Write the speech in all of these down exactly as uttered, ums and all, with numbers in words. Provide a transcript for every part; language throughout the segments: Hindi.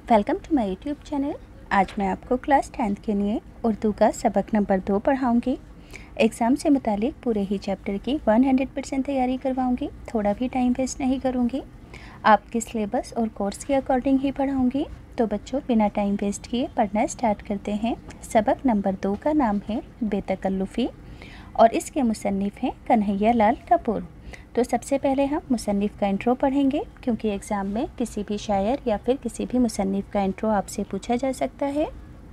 Welcome to my YouTube channel. आज मैं आपको क्लास टेंथ के लिए उर्दू का सबक नंबर दो पढ़ाऊंगी। एग्ज़ाम से मुतालिक पूरे ही चैप्टर की सौ परसेंट तैयारी करवाऊंगी। थोड़ा भी टाइम वेस्ट नहीं करूंगी। आपके सिलेबस और कोर्स के अकॉर्डिंग ही पढ़ाऊंगी। तो बच्चों, बिना टाइम वेस्ट किए पढ़ना स्टार्ट करते हैं। सबक नंबर दो का नाम है बेतकल्लुफ़ी और इसके मुसन्निफ़ हैं कन्हैया लाल कपूर। तो सबसे पहले हम मुसन्निफ़ का इंट्रो पढ़ेंगे, क्योंकि एग्ज़ाम में किसी भी शायर या फिर किसी भी मुसन्निफ़ का इंट्रो आपसे पूछा जा सकता है।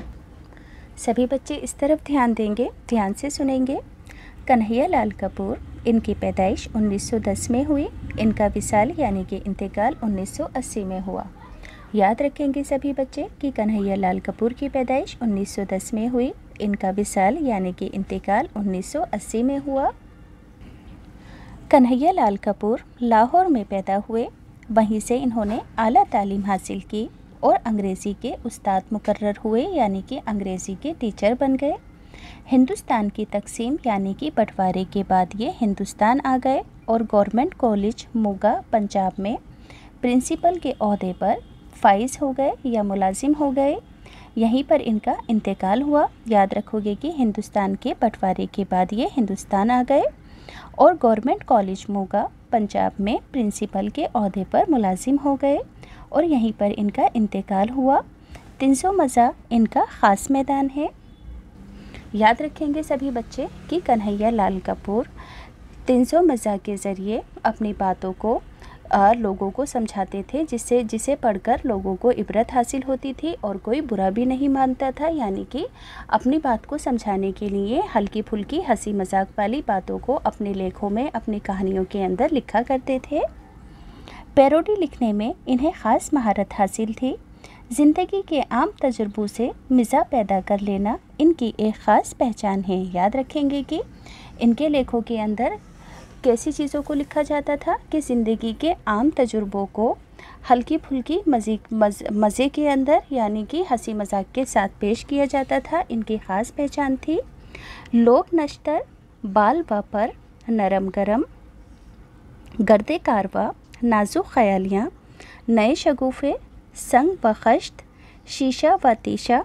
सभी बच्चे इस तरफ ध्यान देंगे, ध्यान से सुनेंगे। कन्हैया लाल कपूर, इनकी पैदाइश उन्नीस सौ दस में हुई। इनका विसाल यानी कि इंतकाल उन्नीस सौ अस्सी में हुआ। याद रखेंगे सभी बच्चे कि कन्हैया लाल कपूर की पैदाइश उन्नीस सौ दस में हुई। इनका विसाल यानी कि इंतकाल उन्नीस सौ अस्सी में हुआ। कन्हैया लाल कपूर लाहौर में पैदा हुए। वहीं से इन्होंने आला तालीम हासिल की और अंग्रेज़ी के उस्ताद मुकर्रर हुए, यानी कि अंग्रेज़ी के टीचर बन गए। हिंदुस्तान की तकसीम यानी कि बंटवारे के बाद ये हिंदुस्तान आ गए और गवर्नमेंट कॉलेज मोगा पंजाब में प्रिंसिपल के ओहदे पर फाइज हो गए या मुलाजिम हो गए। यहीं पर इनका इंतकाल हुआ। याद रखोगे कि हिंदुस्तान के बंटवारे के बाद ये हिंदुस्तान आ गए और गवर्नमेंट कॉलेज मोगा पंजाब में प्रिंसिपल के ओहदे पर मुलाजिम हो गए और यहीं पर इनका इंतकाल हुआ। तिनसो मज़ा इनका ख़ास मैदान है। याद रखेंगे सभी बच्चे कि कन्हैया लाल कपूर तिनसो मज़ा के ज़रिए अपनी बातों को आ, लोगों को समझाते थे, जिससे जिसे पढ़कर लोगों को इबरत हासिल होती थी और कोई बुरा भी नहीं मानता था। यानी कि अपनी बात को समझाने के लिए हल्की फुल्की हंसी मजाक वाली बातों को अपने लेखों में, अपनी कहानियों के अंदर लिखा करते थे। पैरोडी लिखने में इन्हें ख़ास महारत हासिल थी। ज़िंदगी के आम तजुर्बों से मिज़ा पैदा कर लेना इनकी एक ख़ास पहचान है। याद रखेंगे कि इनके लेखों के अंदर कैसी चीज़ों को लिखा जाता था कि ज़िंदगी के आम तजुर्बों को हल्की फुल्की मज़े मज़, मज़े के अंदर, यानी कि हंसी मजाक के साथ पेश किया जाता था। इनकी ख़ास पहचान थी। लोक नश्तर, बाल व पर, नरम गरम, गर्दे कारवा, नाजुक ख़यालियाँ, नए शगुफ़े, संग व खश्त, शीशा व तीशा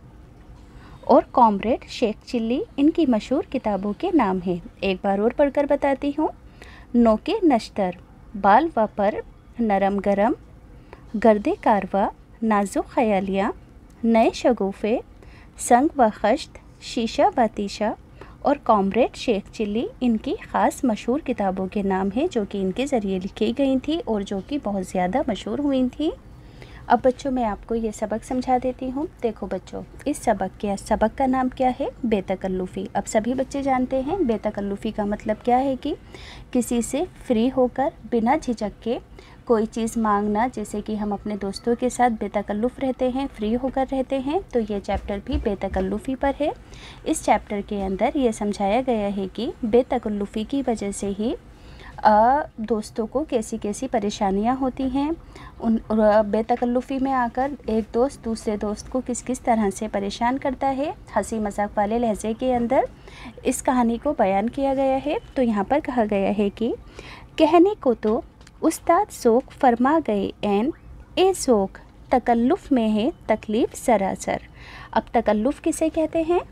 और कॉमरेड शेख चिल्ली इनकी मशहूर किताबों के नाम हैं। एक बार और पढ़कर बताती हूँ। नोके नश्तर, बाल व पर, नरम गरम, गर्दे कारवा, नाजुक ख़यालियाँ, नए शगुफ़े, संग व खश्त, शीशा व तीशा और कॉमरेड शेख चिल्ली इनकी ख़ास मशहूर किताबों के नाम हैं, जो कि इनके ज़रिए लिखी गई थी और जो कि बहुत ज़्यादा मशहूर हुई थी। अब बच्चों, मैं आपको ये सबक समझा देती हूँ। देखो बच्चों, इस सबक के सबक का नाम क्या है? बेतकल्लुफ़ी। अब सभी बच्चे जानते हैं बेतकल्लुफ़ी का मतलब क्या है कि किसी से फ्री होकर बिना झिझक के कोई चीज़ मांगना। जैसे कि हम अपने दोस्तों के साथ बेतकल्लुफ़ रहते हैं, फ्री होकर रहते हैं, तो ये चैप्टर भी बेतकल्लुफ़ी पर है। इस चैप्टर के अंदर ये समझाया गया है कि बेतकल्लुफ़ी की वजह से ही आ, दोस्तों को कैसी कैसी परेशानियां होती हैं। उन बेतकल्लुफ़ी में आकर एक दोस्त दूसरे दोस्त को किस किस तरह से परेशान करता है, हंसी मजाक वाले लहजे के अंदर इस कहानी को बयान किया गया है। तो यहाँ पर कहा गया है कि कहने को तो उस्ताद ज़ोक फरमा गए ऐन, ए ज़ोक तकल्लुफ़ में है तकलीफ़ सरासर। अब तकल्लुफ़ किसे कहते हैं?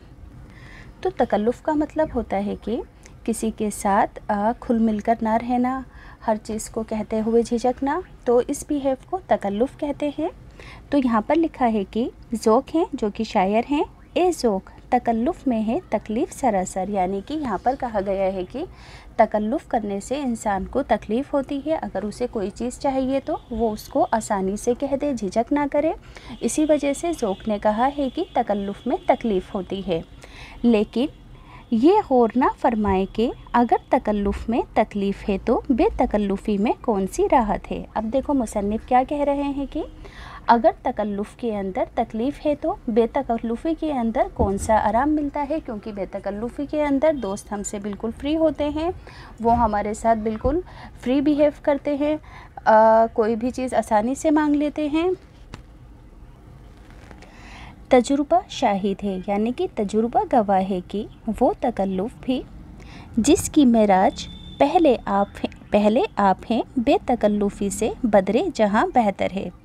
तो तकल्लुफ़ का मतलब होता है कि किसी के साथ आ, खुल मिलकर ना रहना, हर चीज़ को कहते हुए झिझकना, तो इस बिहेव को तकल्लुफ़ कहते हैं। तो यहाँ पर लिखा है कि ज़ोक हैं जो कि शायर हैं, ए ज़ोक तकल्लुफ़ में है तकलीफ़ सरासर। यानी कि यहाँ पर कहा गया है कि तकल्लुफ़ करने से इंसान को तकलीफ़ होती है। अगर उसे कोई चीज़ चाहिए तो वो उसको आसानी से कह दे, झिझक ना करे। इसी वजह से ज़ोक ने कहा है कि तकल्लुफ़ में तकलीफ़ होती है। लेकिन ये गौर ना फरमाए कि अगर तकल्लुफ़ में तकलीफ़ है तो बेतकल्लुफ़ी में कौन सी राहत है। अब देखो मुसन्निफ़ क्या कह रहे हैं कि अगर तकल्लुफ़ के अंदर तकलीफ़ है तो बेतकल्लुफ़ी के अंदर कौन सा आराम मिलता है। क्योंकि बेतकल्लुफ़ी के अंदर दोस्त हमसे बिल्कुल फ्री होते हैं, वो हमारे साथ बिल्कुल फ्री बिहेव करते हैं, आ, कोई भी चीज़ आसानी से मांग लेते हैं। तजुर्बा शाहिद है, यानी कि तजुर्बा गवाह है कि वो तकल्लुफ़ भी जिसकी मेराज पहले आप पहले आप हैं बेतकल्लुफ़ी से बदरे जहाँ बेहतर है।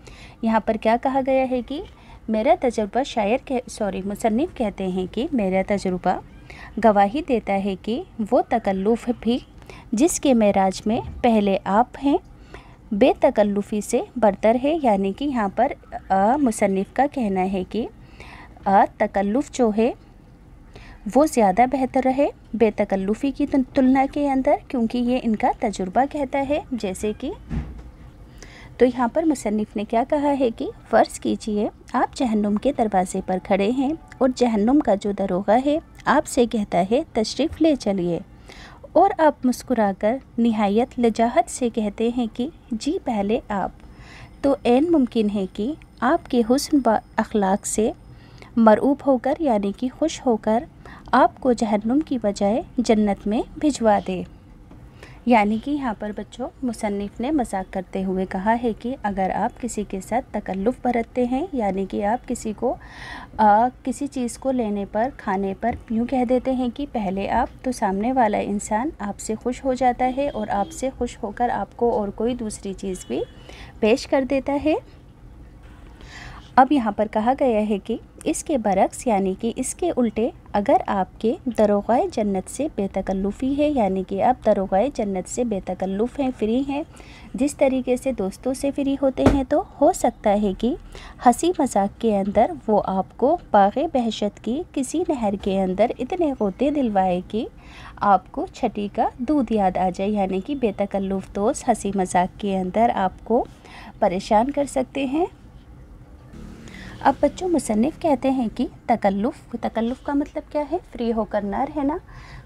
यहाँ पर क्या कहा गया है कि मेरा तजुर्बा शायर के सॉरी मुसन्निफ़ कहते हैं कि मेरा तजुर्बा गवाही देता है कि वो तकल्लुफ़ भी जिसके मेराज में पहले आप हैं बेतकल्लुफ़ी से बरतर है। यानी कि यहाँ पर मुसन्निफ़ का कहना है कि आ, तकल्लुफ़ जो है वो ज़्यादा बेहतर है बेतकल्लुफ़ी की तुलना के अंदर, क्योंकि ये इनका तजुर्बा कहता है। जैसे कि तो यहाँ पर मुसन्निफ़ ने क्या कहा है कि फ़र्ज़ कीजिए आप जहन्नुम के दरवाज़े पर खड़े हैं और जहन्नुम का जो दरोगा है आपसे कहता है तशरीफ़ ले चलिए, और आप मुस्कुराकर निहायत लजाहत से कहते हैं कि जी पहले आप। तो ऐन मुमकिन है कि आपके हुस्न व अखलाक से मरऊब होकर यानी कि खुश होकर आपको जहन्नुम की बजाय जन्नत में भिजवा दे। यानी कि यहाँ पर बच्चों मुसन्निफ़ ने मजाक करते हुए कहा है कि अगर आप किसी के साथ तकल्लुफ़ बरतते हैं, यानी कि आप किसी को आ, किसी चीज़ को लेने पर खाने पर यूँ कह देते हैं कि पहले आप, तो सामने वाला इंसान आपसे खुश हो जाता है और आपसे खुश होकर आपको और कोई दूसरी चीज़ भी पेश कर देता है। अब यहाँ पर कहा गया है कि इसके बरक्स यानी कि इसके उल्टे अगर आपके दरोगाए जन्नत से बेतकल्लुफ़ी है, यानी कि आप दरोगाए जन्नत से बेतकल्लुफ़ हैं, फ्री हैं, जिस तरीके से दोस्तों से फ्री होते हैं, तो हो सकता है कि हंसी मजाक के अंदर वो आपको बाग़े बहशत की किसी नहर के अंदर इतने गोते दिलवाए कि आपको छठी का दूध याद आ जाए। यानी कि बेतकल्लुफ़ दोस्त हंसी मजाक के अंदर आपको परेशान कर सकते हैं। अब बच्चों मुसन्निफ़ कहते हैं कि तकल्लुफ़ तकल्लुफ़ का मतलब क्या है? फ्री होकर ना रहना,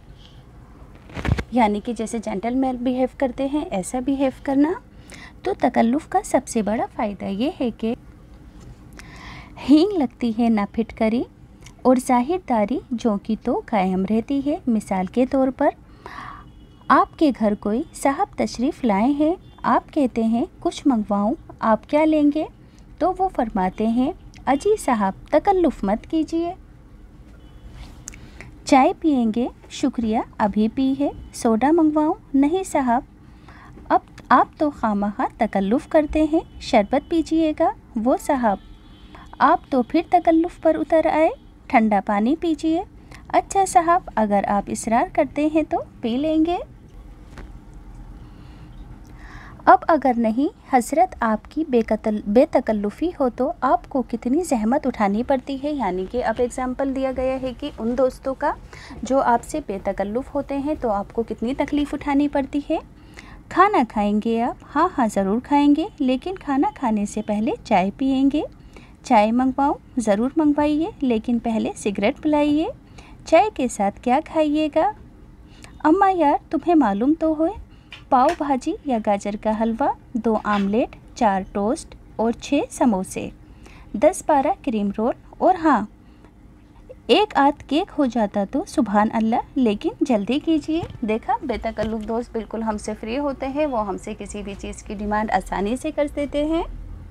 यानी कि जैसे जेंटलमैन बिहेव करते हैं ऐसा बिहेव करना। तो तकल्लुफ़ का सबसे बड़ा फ़ायदा ये है कि हींग लगती है ना फिटकरी और ज़ाहिरदारी जो कि तो कायम रहती है। मिसाल के तौर पर आपके घर कोई साहब तशरीफ़ लाए हैं, आप कहते हैं कुछ मंगवाऊं, आप क्या लेंगे? तो वो फरमाते हैं अजी साहब तकल्लुफ़ मत कीजिए। चाय पिएंगे? शुक्रिया अभी पी है। सोडा मंगवाऊं? नहीं साहब, अब आप तो खामखा तकल्लुफ़ करते हैं, शरबत पीजिएगा? वो साहब आप तो फिर तकल्लुफ़ पर उतर आए, ठंडा पानी पीजिए। अच्छा साहब अगर आप इसरार करते हैं तो पी लेंगे। अब अगर नहीं हज़रत आपकी बेकतल बेतकल्लुफ़ी हो तो आपको कितनी ज़हमत उठानी पड़ती है। यानी कि अब एग्ज़ाम्पल दिया गया है कि उन दोस्तों का जो आपसे बेतकल्लुफ़ होते हैं, तो आपको कितनी तकलीफ़ उठानी पड़ती है। खाना खाएंगे आप? हाँ हाँ ज़रूर खाएंगे, लेकिन खाना खाने से पहले चाय पिएंगे। चाय मंगवाऊँ? ज़रूर मंगवाइए, लेकिन पहले सिगरेट पिलाइए। चाय के साथ क्या खाइएगा? अम्मा यार तुम्हें मालूम तो हो, पाव भाजी या गाजर का हलवा, दो आमलेट, चार टोस्ट और छः समोसे, दस बारह क्रीम रोल, और हाँ एक आध केक हो जाता तो सुभान अल्लाह, लेकिन जल्दी कीजिए। देखा बेतकल्लुफ़ दोस्त बिल्कुल हमसे फ्री होते हैं, वो हमसे किसी भी चीज़ की डिमांड आसानी से कर देते हैं।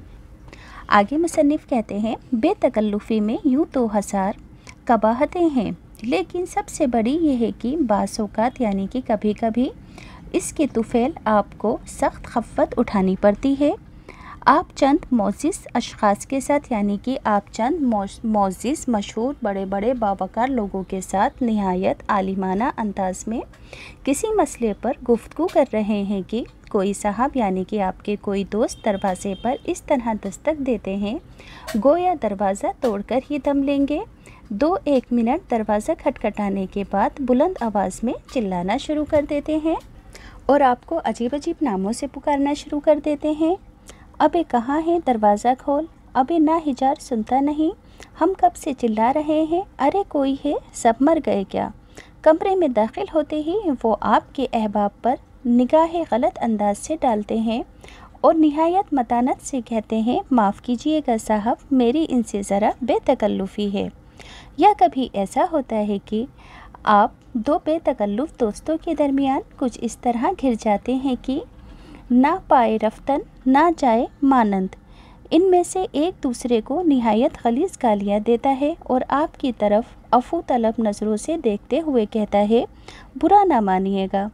आगे मुसन्निफ़ कहते हैं बेतकल्लुफ़ी में यूँ तो हज़ार कबाहतें हैं, लेकिन सबसे बड़ी ये है कि बाज़ औक़ात यानी कि कभी कभी इसके तुफ़ैल आपको सख्त खफ़्फ़त उठानी पड़ती है। आप चंद मोअज़्ज़िज़ अशख़ास के साथ यानी कि आप चंद मोअज़्ज़िज़ मशहूर बड़े बड़े बावक़ार लोगों के साथ निहायत आलिमाना अंदाज़ में किसी मसले पर गुफ्तगू कर रहे हैं कि कोई साहब यानी कि आपके कोई दोस्त दरवाज़े पर इस तरह दस्तक देते हैं गोया दरवाज़ा तोड़कर ही दम लेंगे। दो एक मिनट दरवाज़ा खटखटाने के बाद बुलंद आवाज़ में चिल्लाना शुरू कर देते हैं और आपको अजीब अजीब नामों से पुकारना शुरू कर देते हैं। अबे कहाँ है, दरवाज़ा खोल। अबे ना हिजार सुनता नहीं, हम कब से चिल्ला रहे हैं। अरे कोई है, सब मर गए क्या। कमरे में दाखिल होते ही वो आपके अहबाब पर निगाह गलत अंदाज से डालते हैं और निहायत मतानत से कहते हैं माफ़ कीजिएगा साहब, मेरी इनसे ज़रा बेतकल्लुफ़ी है। या कभी ऐसा होता है कि आप दो बेतकल्लुफ़ दोस्तों के दरमियान कुछ इस तरह घिर जाते हैं कि ना पाए रफ्तन ना जाए मानंद। इनमें से एक दूसरे को निहायत खलीस गालियाँ देता है और आपकी तरफ अफू तलब नज़रों से देखते हुए कहता है बुरा ना मानिएगा,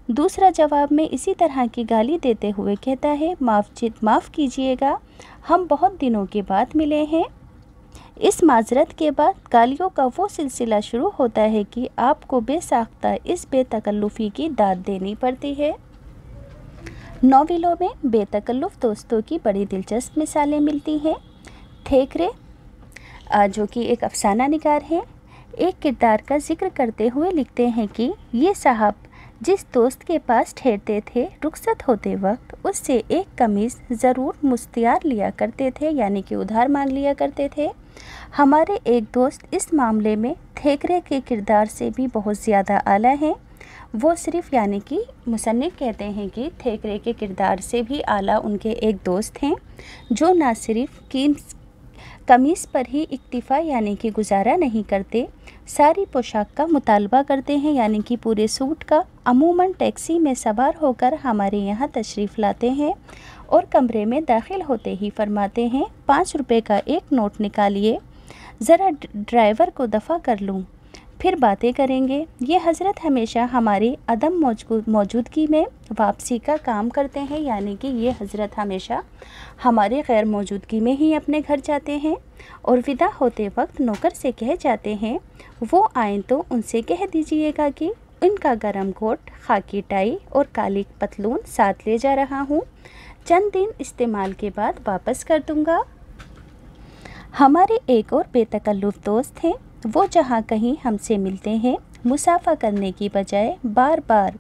दूसरा जवाब में इसी तरह की गाली देते हुए कहता है, माफ़ माफ़ कीजिएगा, हम बहुत दिनों के बाद मिले हैं। इस माजरत के बाद गालियों का वो सिलसिला शुरू होता है कि आपको बेसाख्ता इस बेतकल्लुफ़ी की दाद देनी पड़ती है। नॉवेलों में बेतकल्लुफ़ दोस्तों की बड़ी दिलचस्प मिसालें मिलती हैं। थेकरे, जो कि एक अफसाना निगार है, एक किरदार का जिक्र करते हुए लिखते हैं कि ये साहब जिस दोस्त के पास ठहरते थे, रुखसत होते वक्त उससे एक कमीज़ ज़रूर मुस्तियार लिया करते थे, यानी कि उधार मांग लिया करते थे। हमारे एक दोस्त इस मामले में थेकरे के किरदार से भी बहुत ज़्यादा आला हैं। वो सिर्फ़, यानी कि मुसन्निफ़ कहते हैं कि थेकरे के किरदार से भी आला उनके एक दोस्त हैं, जो ना सिर्फ़ कीम कमीज़ पर ही इक्तिफ़ा यानी कि गुजारा नहीं करते, सारी पोशाक का मुतालबा करते हैं, यानी कि पूरे सूट का। अमूमन टैक्सी में सवार होकर हमारे यहाँ तशरीफ़ लाते हैं और कमरे में दाखिल होते ही फरमाते हैं, पाँच रुपए का एक नोट निकालिए, ज़रा ड्राइवर को दफ़ा कर लूँ, फिर बातें करेंगे। ये हज़रत हमेशा हमारी अदम मौजूदगी में वापसी का काम करते हैं, यानी कि ये हज़रत हमेशा हमारे गैर मौजूदगी में ही अपने घर जाते हैं और विदा होते वक्त नौकर से कह जाते हैं, वो आएँ तो उनसे कह दीजिएगा कि इनका गरम कोट, खाकी टाई और काली पतलून साथ ले जा रहा हूँ, चंद दिन इस्तेमाल के बाद वापस कर दूँगा। हमारे एक और बेतकल्लुफ़ दोस्त हैं। वो जहाँ कहीं हमसे मिलते हैं, मुसाफा करने की बजाय बार बार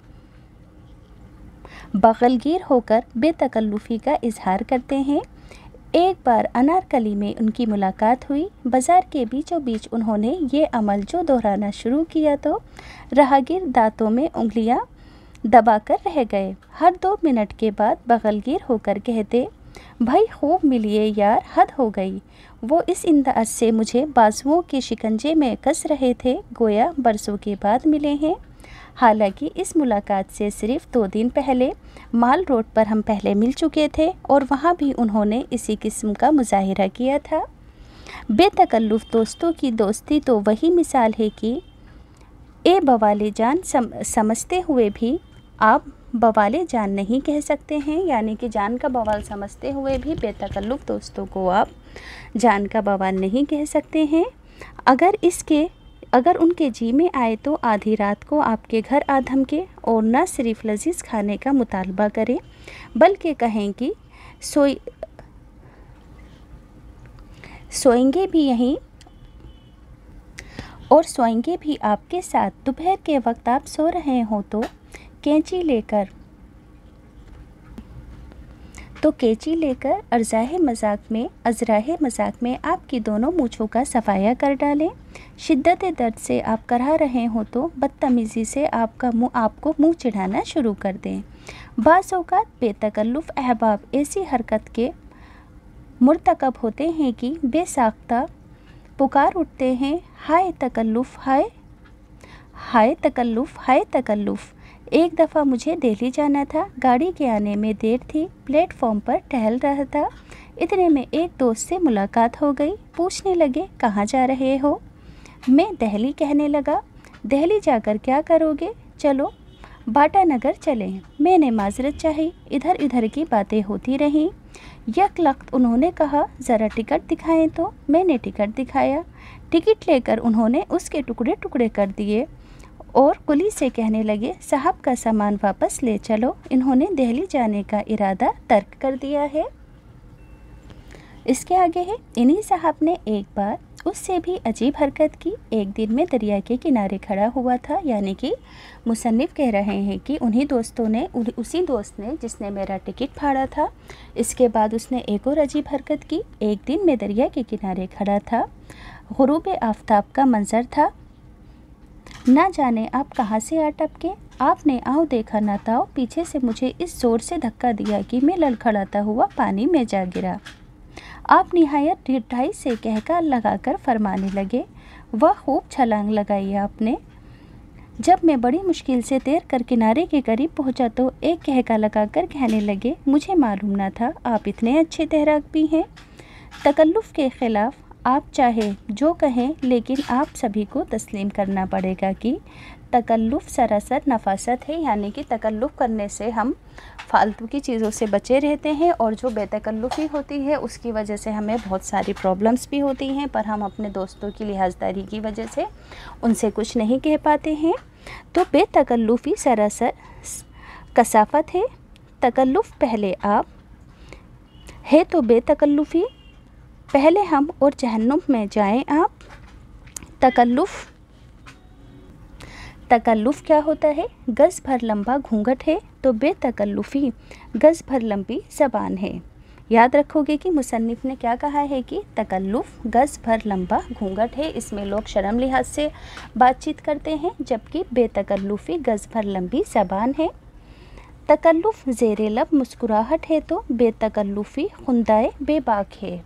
बगलगीर होकर बेतकल्लुफ़ी का इजहार करते हैं। एक बार अनारकली में उनकी मुलाकात हुई। बाज़ार के बीचों बीच उन्होंने ये अमल जो दोहराना शुरू किया तो राहगीर दांतों में उंगलियां दबाकर रह गए। हर दो मिनट के बाद बगलगीर होकर कहते, भाई खूब मिलिए यार, हद हो गई। वो इस अंदाज से मुझे बाजुओं के शिकंजे में कस रहे थे, गोया बरसों के बाद मिले हैं। हालांकि इस मुलाकात से सिर्फ दो दिन पहले माल रोड पर हम पहले मिल चुके थे और वहाँ भी उन्होंने इसी किस्म का मुजाहिरा किया था। बेतकल्लुफ़ दोस्तों की दोस्ती तो वही मिसाल है कि ए बवाले जान सम, समझते हुए भी आप बवाले जान नहीं कह सकते हैं, यानी कि जान का बवाल समझते हुए भी बेतकल्लुफ़ दोस्तों को आप जान का बवाल नहीं कह सकते हैं। अगर इसके अगर उनके जी में आए तो आधी रात को आपके घर आ धमके और न सिर्फ लजीज खाने का मुतालबा करें, बल्कि कहें कि सोई सोएंगे भी यहीं और सोएंगे भी आपके साथ। दोपहर के वक्त आप सो रहे हो तो कैंची लेकर तो कैंची लेकर अर्ज़ाहे मजाक में अजराहे मजाक में आपकी दोनों मूँछों का सफाया कर डालें। शिद्दत दर्द से आप कराह रहे हो तो बदतमीज़ी से आपका मुँह आपको मुँह चिढ़ाना शुरू कर दें। बाज़ औक़ात बेतकल्लुफ़ अहबाब ऐसी हरकत के मुर्तकब होते हैं कि बेसाख्ता पुकार उठते हैं, हाय तकल्लुफ़, हाय हाय तकल्लुफ़, हाय तकल्लुफ़। एक दफ़ा मुझे दिल्ली जाना था, गाड़ी के आने में देर थी, प्लेटफॉर्म पर टहल रहा था। इतने में एक दोस्त से मुलाकात हो गई। पूछने लगे, कहाँ जा रहे हो? मैं दिल्ली कहने लगा। दिल्ली जाकर क्या करोगे? चलो बाटा नगर चलें। मैंने माजरत चाही, इधर इधर की बातें होती रहीं। यक लख्त उन्होंने कहा, ज़रा टिकट दिखाएं तो। मैंने टिकट दिखाया। टिकट लेकर उन्होंने उसके टुकड़े टुकड़े कर दिए और कुली से कहने लगे, साहब का सामान वापस ले चलो, इन्होंने दिल्ली जाने का इरादा तर्क कर दिया है। इसके आगे है, इन्हीं साहब ने एक बार उससे भी अजीब हरकत की। एक दिन में दरिया के किनारे खड़ा हुआ था, यानी कि मुसन्निफ़ कह रहे हैं कि उन्हीं दोस्तों ने उसी दोस्त ने जिसने मेरा टिकट फाड़ा था। इसके बाद उसने एक और अजीब हरकत की। एक दिन मैं दरिया के किनारे खड़ा था, गुरूब आफताब का मंजर था, ना जाने आप कहाँ से आ टपके। आपने आओ देखा ना ताओ, पीछे से मुझे इस ज़ोर से धक्का दिया कि मैं लड़खड़ाता हुआ पानी में जा गिरा। आप निहायत ढिठाई से कहका लगाकर फरमाने लगे, वह खूब छलांग लगाई आपने। जब मैं बड़ी मुश्किल से तैर कर किनारे के करीब पहुंचा तो एक कहका लगाकर कहने लगे, मुझे मालूम ना था आप इतने अच्छे तैराक भी हैं। तकल्लुफ़ के ख़िलाफ़ आप चाहे जो कहें, लेकिन आप सभी को तस्लीम करना पड़ेगा कि तकल्लुफ़ सरासर नफासत है, यानी कि तकल्लुफ़ करने से हम फालतू की चीज़ों से बचे रहते हैं और जो बेतकल्लुफ़ी होती है उसकी वजह से हमें बहुत सारी प्रॉब्लम्स भी होती हैं, पर हम अपने दोस्तों की लिहाजदारी की वजह से उनसे कुछ नहीं कह पाते हैं। तो बेतकल्लुफ़ी सरासर कसाफत है। तकल्लुफ़ पहले आप है तो बेतकल्लुफ़ी, पहले हम और जहन्नुम में जाएं आप। तकल्लुफ़ तकल्लुफ़ क्या होता है? गज़ भर लंबा घूंघट है, तो बेतकल्लुफ़ी गज़ भर लंबी ज़बान है। याद रखोगे कि मुसन्निफ़ ने क्या कहा है कि तकल्लुफ़ गज़ भर लंबा घूंघट है, इसमें लोग शर्म लिहाज से बातचीत करते हैं, जबकि बेतकल्लुफ़ी गज़ भर लंबी ज़बान है। तकल्लुफ़ ज़ेरे लब मुस्कुराहट है, तो बेतकल्लुफ़ी खुंदाए बेबाक है।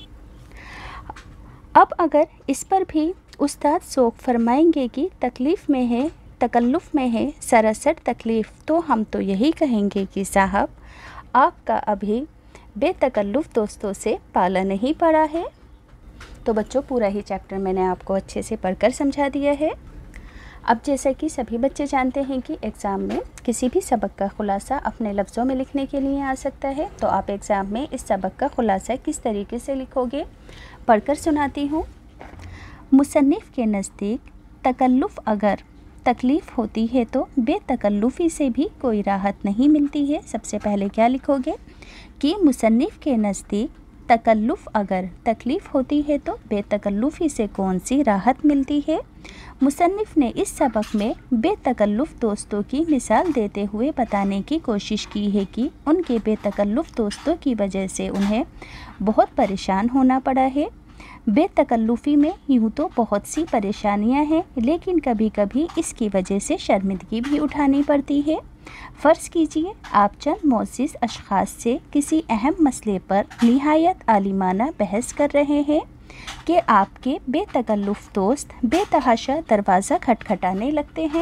अब अगर इस पर भी उस्ताद शौक़ फरमाएंगे कि तकलीफ़ में है, तकल्लुफ़ में है सरासर तकलीफ़, तो हम तो यही कहेंगे कि साहब आपका अभी बेतकल्लुफ़ दोस्तों से पाला नहीं पड़ा है। तो बच्चों, पूरा ही चैप्टर मैंने आपको अच्छे से पढ़कर समझा दिया है। अब जैसा कि सभी बच्चे जानते हैं कि एग्ज़ाम में किसी भी सबक का ख़ुलासा अपने लफ्ज़ों में लिखने के लिए आ सकता है, तो आप एग्ज़ाम में इस सबक का ख़ुलासा किस तरीके से लिखोगे, पढ़कर सुनाती हूँ। मुसन्निफ़ के नज़दीक तकल्लुफ़ अगर तकलीफ़ होती है तो बेतकल्लुफ़ी से भी कोई राहत नहीं मिलती है। सबसे पहले क्या लिखोगे कि मुसन्निफ़ के नज़दीक तकल्लुफ़ अगर तकलीफ़ होती है तो बेतकल्लुफ़ी से कौन सी राहत मिलती है। मुसन्निफ़ ने इस सबक में बेतकल्लुफ़ दोस्तों की मिसाल देते हुए बताने की कोशिश की है कि उनके बेतकल्लुफ़ दोस्तों की वजह से उन्हें बहुत परेशान होना पड़ा है। बेतकल्लुफ़ी में यूँ तो बहुत सी परेशानियां हैं, लेकिन कभी कभी इसकी वजह से शर्मिंदगी भी उठानी पड़ती है। फ़र्ज़ कीजिए आप चंद मोअज़्ज़िज़ अशख़ास से किसी अहम मसले पर निहायत आलिमाना बहस कर रहे हैं कि आपके बेतकल्लुफ़ दोस्त बेतहाशा दरवाज़ा खटखटाने लगते हैं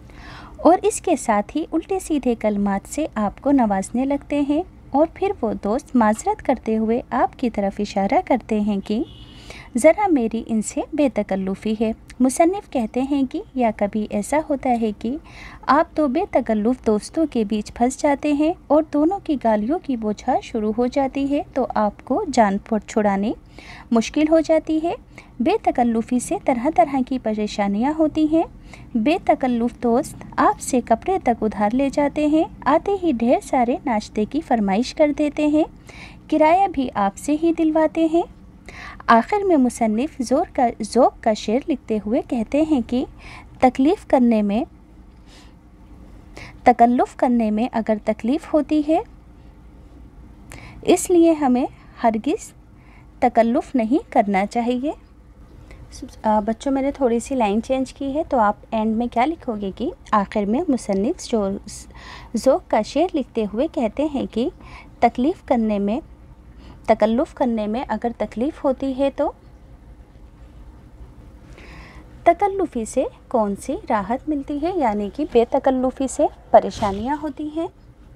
और इसके साथ ही उल्टे सीधे कलमात से आपको नवाजने लगते हैं, और फिर वो दोस्त माज़रत करते हुए आपकी तरफ इशारा करते हैं कि ज़रा मेरी इनसे बेतकल्लुफ़ी है। मुसन्निफ़ कहते हैं कि या कभी ऐसा होता है कि आप तो बेतकल्लुफ़ दोस्तों के बीच फंस जाते हैं और दोनों की गालियों की बौछार शुरू हो जाती है, तो आपको जान छुड़ानी मुश्किल हो जाती है। बेतकल्लुफ़ी से तरह तरह की परेशानियां होती हैं। बेतकल्लुफ़ दोस्त आपसे कपड़े तक उधार ले जाते हैं, आते ही ढेर सारे नाश्ते की फरमाइश कर देते हैं, किराया भी आपसे ही दिलवाते हैं। आखिर में मुसन्निफ़ ज़ोर का ज़ौक़ का शेर लिखते हुए कहते हैं कि तकलीफ़ करने में तकल्लुफ़ करने में अगर तकलीफ़ होती है, इसलिए हमें हरगिज़ तकल्लुफ़ नहीं करना चाहिए। आ, बच्चों, मैंने थोड़ी सी लाइन चेंज की है, तो आप एंड में क्या लिखोगे कि आखिर में मुसन्निफ़ जो ज़ौक़ का शेर लिखते हुए कहते हैं कि तकलीफ़ करने में तकल्लुफ़ करने में अगर तकलीफ़ होती है तो तकल्लुफ़ी से कौन सी राहत मिलती है, यानी कि बेतकल्लुफ़ी से परेशानियां होती हैं।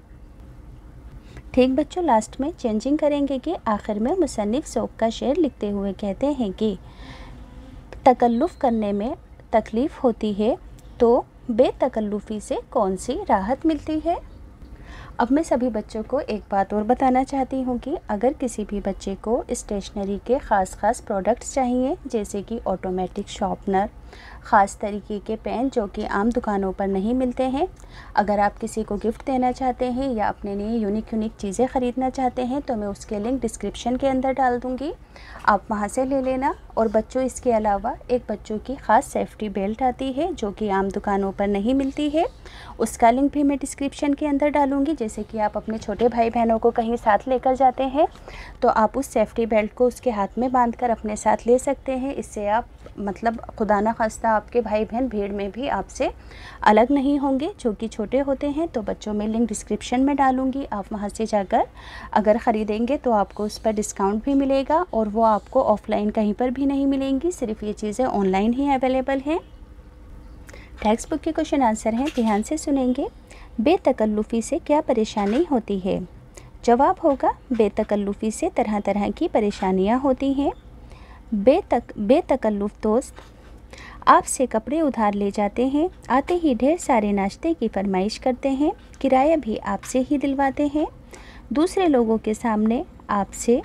ठीक बच्चों, लास्ट में चेंजिंग करेंगे कि आखिर में मुसन्निफ़ ज़ौक़ का शेर लिखते हुए कहते हैं कि तकल्लुफ़ करने में तकलीफ़ होती है तो बेतकल्लुफ़ी से कौन सी राहत मिलती है। अब मैं सभी बच्चों को एक बात और बताना चाहती हूँ कि अगर किसी भी बच्चे को स्टेशनरी के ख़ास ख़ास प्रोडक्ट्स चाहिए, जैसे कि ऑटोमेटिक शार्पनर, ख़ास तरीके के पेन जो कि आम दुकानों पर नहीं मिलते हैं, अगर आप किसी को गिफ्ट देना चाहते हैं या अपने लिए यूनिक यूनिक चीज़ें ख़रीदना चाहते हैं, तो मैं उसके लिंक डिस्क्रिप्शन के अंदर डाल दूँगी, आप वहाँ से ले लेना। और बच्चों, इसके अलावा एक बच्चों की ख़ास सेफ्टी बेल्ट आती है जो कि आम दुकानों पर नहीं मिलती है, उसका लिंक भी मैं डिस्क्रिप्शन के अंदर डालूँगी। जैसे कि आप अपने छोटे भाई बहनों को कहीं साथ लेकर जाते हैं, तो आप उस सेफ्टी बेल्ट को उसके हाथ में बांधकर अपने साथ ले सकते हैं। इससे आप मतलब खुदा न खास्ता आपके भाई बहन भीड़ में भी आपसे अलग नहीं होंगे, जो कि छोटे होते हैं। तो बच्चों, मैं लिंक डिस्क्रिप्शन में डालूँगी, आप वहाँ से जाकर अगर ख़रीदेंगे तो आपको उस पर डिस्काउंट भी मिलेगा, और वो आपको ऑफ़लाइन कहीं पर भी नहीं मिलेंगी, सिर्फ ये चीज़ें ऑनलाइन ही अवेलेबल हैं। टेक्स्ट बुक के क्वेश्चन आंसर हैं, ध्यान से सुनेंगे। बेतकल्लुफ़ी से क्या परेशानी होती है? जवाब होगा बेतकल्लुफ़ी से तरह तरह की परेशानियां होती हैं। बेतक बेतकल्लुफ़ दोस्त आपसे कपड़े उधार ले जाते हैं, आते ही ढेर सारे नाश्ते की फरमाइश करते हैं, किराया भी आपसे ही दिलवाते हैं, दूसरे लोगों के सामने आपसे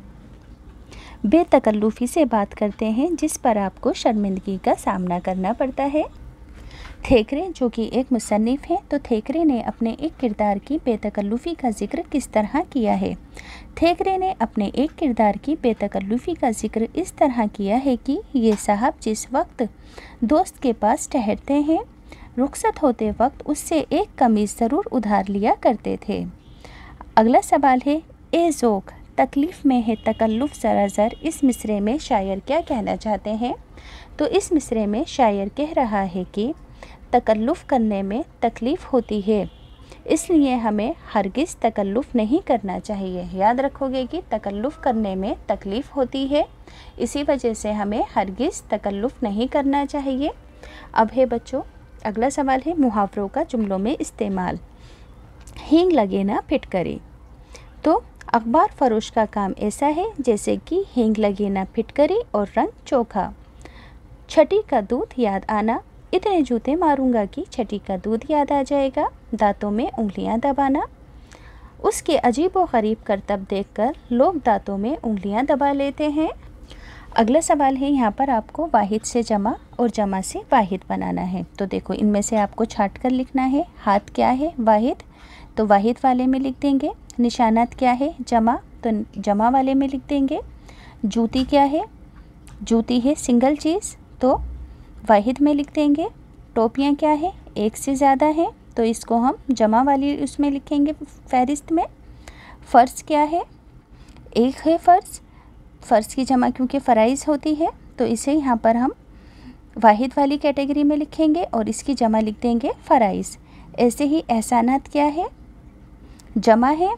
बेतकल्लुफ़ी से बात करते हैं जिस पर आपको शर्मिंदगी का सामना करना पड़ता है। थेकरे जो कि एक मुसन्निफ़ हैं, तो थेकरे ने अपने एक किरदार की बेतकल्लुफ़ी का ज़िक्र किस तरह किया है। थेकरे ने अपने एक किरदार की बेतकल्लुफ़ी का ज़िक्र इस तरह किया है कि ये साहब जिस वक्त दोस्त के पास ठहरते हैं, रुखसत होते वक्त उससे एक कमीज़ ज़रूर उधार लिया करते थे। अगला सवाल है, ए ज़ोक तकलीफ़ में है तकल्लुफ़ ज़रा ज़र, इस मिसरे में शायर क्या कहना चाहते हैं। तो इस मिसरे में शायर कह रहा है कि तकल्लुफ़ करने में तकलीफ़ होती है, इसलिए हमें हरगिज़ तकल्लुफ़ नहीं करना चाहिए। याद रखोगे कि तकल्लुफ़ करने में तकलीफ़ होती है, इसी वजह से हमें हरगिज़ तकल्लुफ़ नहीं करना चाहिए। अब है बच्चों अगला सवाल है, मुहावरों का जुमलों में इस्तेमाल। हींग लगे ना फिट करे, तो अखबार फरोश का काम ऐसा है जैसे कि हींग लगे ना फिट करे और रंग चोखा। छठी का दूध याद आना, इतने जूते मारूंगा कि छठी का दूध याद आ जाएगा। दांतों में उंगलियां दबाना, उसके अजीब व गरीब करतब देखकर लोग दांतों में उंगलियां दबा लेते हैं। अगला सवाल है, यहाँ पर आपको वाहिद से जमा और जमा से वाहिद बनाना है। तो देखो इनमें से आपको छाट कर लिखना है। हाथ क्या है, वाहिद, तो वाहिद वाले में लिख देंगे। निशानात क्या है, जमा, तो जमा वाले में लिख देंगे। जूती क्या है, जूती है सिंगल चीज़, तो वाहिद में लिख देंगे। टोपियाँ क्या है, एक से ज़्यादा है, तो इसको हम जमा वाली उसमें लिखेंगे फहरिस्त में। फ़र्श क्या है, एक है फ़र्श, फ़र्श की जमा क्योंकि फ़राइज़ होती है, तो इसे यहाँ पर हम वाहिद वाली कैटेगरी में लिखेंगे और इसकी जमा लिख देंगे फ़राइज़। ऐसे ही एहसानात क्या है, जमा है,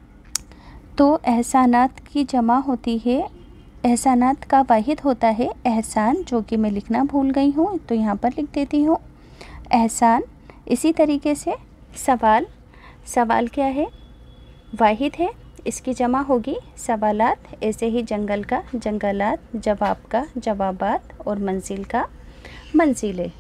तो एहसानात की जमा होती है, एहसानात का वाहिद होता है एहसान, जो कि मैं लिखना भूल गई हूँ, तो यहाँ पर लिख देती हूँ एहसान। इसी तरीके से सवाल, सवाल क्या है, वाहिद है, इसकी जमा होगी सवालात। ऐसे ही जंगल का जंगलात, जवाब का जवाबात और मंजिल का मंजिलें।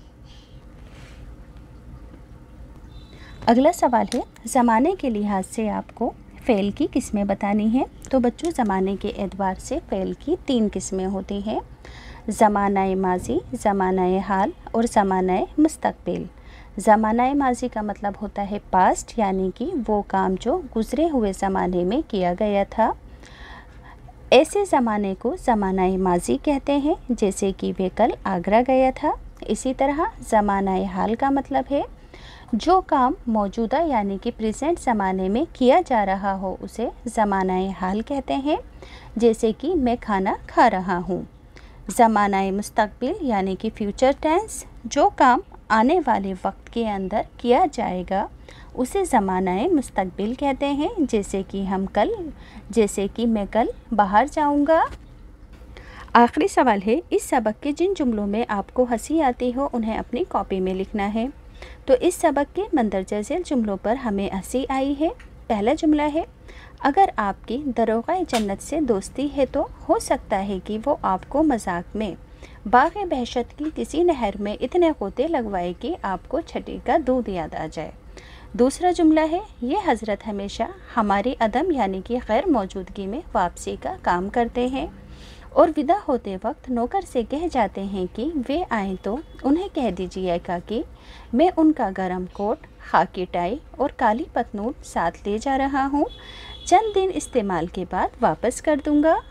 अगला सवाल है, ज़माने के लिहाज से आपको फ़ेल की किस्में बतानी है। तो बच्चों ज़माने के एतबार से फ़ेल की तीन किस्में होती हैं, ज़मानाए माज़ी, ज़मानाए हाल और ज़मानाए मुस्तक़बिल। ज़मानाए माज़ी का मतलब होता है पास्ट, यानी कि वो काम जो गुज़रे हुए ज़माने में किया गया था। ऐसे ज़माने को ज़मानाए माज़ी कहते हैं, जैसे कि वे कल आगरा गया था। इसी तरह ज़मानाए हाल का मतलब है जो काम मौजूदा यानी कि प्रेजेंट ज़माने में किया जा रहा हो, उसे ज़मानाए हाल कहते हैं, जैसे कि मैं खाना खा रहा हूँ। ज़मानाए मुस्तक़बिल यानी कि फ्यूचर टेंस, जो काम आने वाले वक्त के अंदर किया जाएगा, उसे ज़मानाए मुस्तक़बिल कहते हैं, जैसे कि हम कल, जैसे कि मैं कल बाहर जाऊँगा। आखिरी सवाल है, इस सबक के जिन जुमलों में आपको हंसी आती हो उन्हें अपनी कॉपी में लिखना है। तो इस सबक के मंदरजा झेल जुमलों पर हमें हंसी आई है। पहला जुमला है, अगर आपकी दरोगा जन्नत से दोस्ती है तो हो सकता है कि वो आपको मजाक में बाग़ बहशत की किसी नहर में इतने गोते लगवाए कि आपको छठी का दूध याद आ जाए। दूसरा जुमला है, ये हज़रत हमेशा हमारी अदम यानी कि गैर मौजूदगी में वापसी का काम करते हैं और विदा होते वक्त नौकर से कह जाते हैं कि वे आएँ तो उन्हें कह दीजिएगा कि मैं उनका गरम कोट, खाकी टाई और काली पतलून साथ ले जा रहा हूँ, चंद दिन इस्तेमाल के बाद वापस कर दूँगा।